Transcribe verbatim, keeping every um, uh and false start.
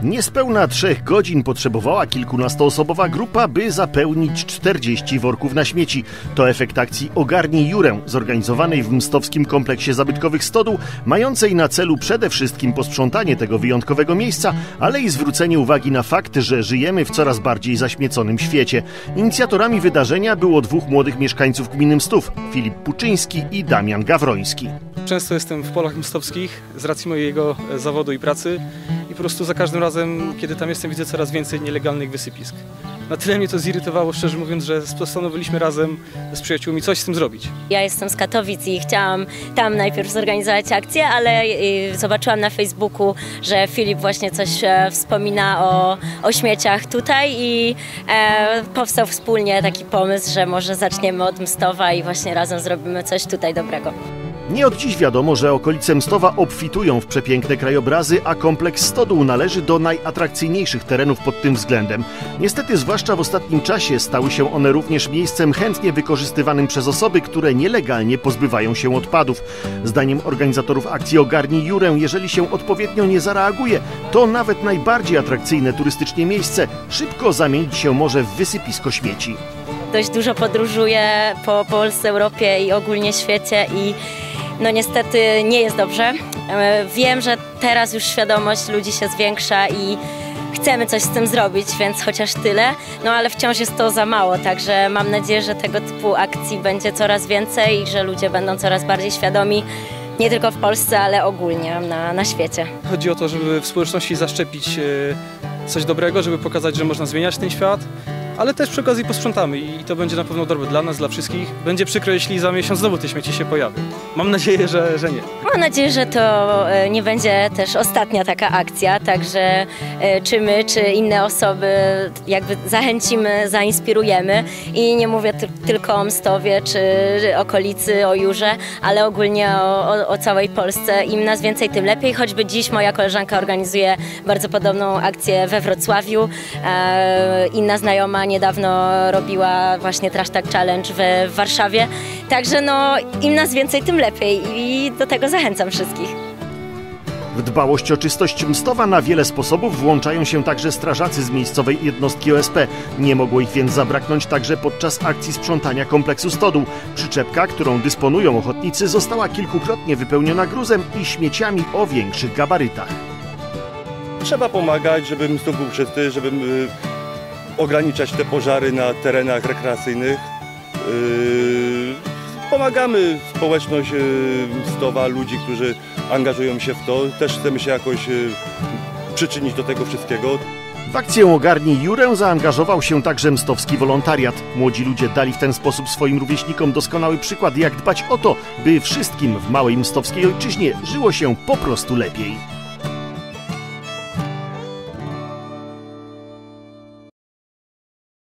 Niespełna trzech godzin potrzebowała kilkunastoosobowa grupa, by zapełnić czterdzieści worków na śmieci. To efekt akcji Ogarnij Jurę, zorganizowanej w mstowskim kompleksie zabytkowych Stodół, mającej na celu przede wszystkim posprzątanie tego wyjątkowego miejsca, ale i zwrócenie uwagi na fakt, że żyjemy w coraz bardziej zaśmieconym świecie. Inicjatorami wydarzenia było dwóch młodych mieszkańców gminy Mstów, Filip Puczyński i Damian Gawroński. Często jestem w polach mstowskich z racji mojego zawodu i pracy i po prostu za każdym razem, kiedy tam jestem, widzę coraz więcej nielegalnych wysypisk. Na tyle mnie to zirytowało, szczerze mówiąc, że postanowiliśmy razem z przyjaciółmi coś z tym zrobić. Ja jestem z Katowic i chciałam tam najpierw zorganizować akcję, ale zobaczyłam na Facebooku, że Filip właśnie coś wspomina o, o śmieciach tutaj i e, powstał wspólnie taki pomysł, że może zaczniemy od Mstowa i właśnie razem zrobimy coś tutaj dobrego. Nie od dziś wiadomo, że okolice Mstowa obfitują w przepiękne krajobrazy, a kompleks Stodół należy do najatrakcyjniejszych terenów pod tym względem. Niestety, zwłaszcza w ostatnim czasie, stały się one również miejscem chętnie wykorzystywanym przez osoby, które nielegalnie pozbywają się odpadów. Zdaniem organizatorów akcji Ogarnij Jurę, jeżeli się odpowiednio nie zareaguje, to nawet najbardziej atrakcyjne turystycznie miejsce szybko zamienić się może w wysypisko śmieci. Dość dużo podróżuję po Polsce, Europie i ogólnie świecie i no niestety nie jest dobrze. Wiem, że teraz już świadomość ludzi się zwiększa i chcemy coś z tym zrobić, więc chociaż tyle, no ale wciąż jest to za mało, także mam nadzieję, że tego typu akcji będzie coraz więcej i że ludzie będą coraz bardziej świadomi, nie tylko w Polsce, ale ogólnie na, na świecie. Chodzi o to, żeby w społeczności zaszczepić coś dobrego, żeby pokazać, że można zmieniać ten świat, ale też przy okazji posprzątamy i to będzie na pewno dobre dla nas, dla wszystkich. Będzie przykro, jeśli za miesiąc znowu te śmieci się pojawią. Mam nadzieję, że, że nie. Mam nadzieję, że to nie będzie też ostatnia taka akcja, także czy my, czy inne osoby jakby zachęcimy, zainspirujemy i nie mówię tylko o Mstowie, czy okolicy, o Jurze, ale ogólnie o, o, o całej Polsce. Im nas więcej, tym lepiej. Choćby dziś moja koleżanka organizuje bardzo podobną akcję we Wrocławiu. E, inna znajoma niedawno robiła właśnie Trash Tag Challenge w, w Warszawie. Także no, im nas więcej, tym lepiej i do tego zachęcam wszystkich. W dbałość o czystość Mstowa na wiele sposobów włączają się także strażacy z miejscowej jednostki O S P. Nie mogło ich więc zabraknąć także podczas akcji sprzątania kompleksu Stodół. Przyczepka, którą dysponują ochotnicy, została kilkukrotnie wypełniona gruzem i śmieciami o większych gabarytach. Trzeba pomagać, żeby Mstów był czysty, żeby ograniczać te pożary na terenach rekreacyjnych. Yy, pomagamy społeczność Mstowa, ludzi, którzy angażują się w to. Też chcemy się jakoś yy, przyczynić do tego wszystkiego. W akcję Ogarnij Jurę zaangażował się także mstowski wolontariat. Młodzi ludzie dali w ten sposób swoim rówieśnikom doskonały przykład, jak dbać o to, by wszystkim w małej mstowskiej ojczyźnie żyło się po prostu lepiej.